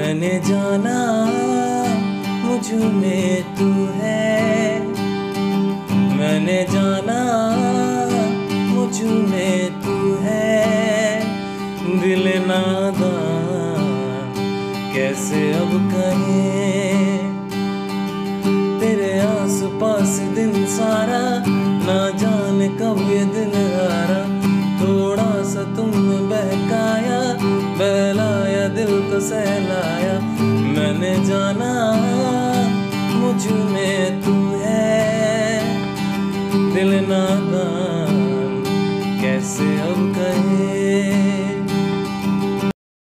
मैंने जाना मुझ में तू है, मैंने जाना मुझ में तू है। दिल नादान कैसे अब कहे, तेरे आस पास दिन सारा, ना जाने कब ये दिन हारा। थोड़ा सा तुमने बहकाया, बहलाया, दिल को सहलाया। मैंने जाना मुझ में तू है, दिल नादान